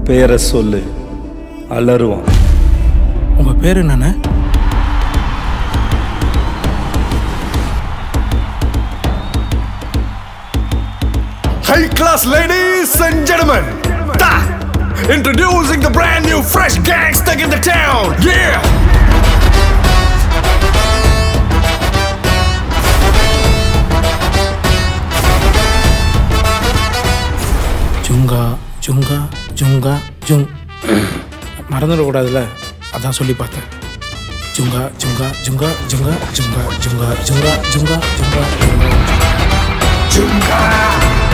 பேரை சொல்லு, அலறுவான். உங்க பேரு என்னண்ணே? High class ladies and gentlemen, introducing the brand new fresh gangster in the town. Yeah. Junga Junga Junga Jung மறந்துடக்கூடாதுல்ல, அதான் சொல்லி பார்த்தேன். ஜுங்கா ஜுங்கா ஜுங்கா ஜுங்கா ஜுங்கா ஜுங்கா ஜுங்கா ஜுங்கா ஜுங்கா ஜுங்கா.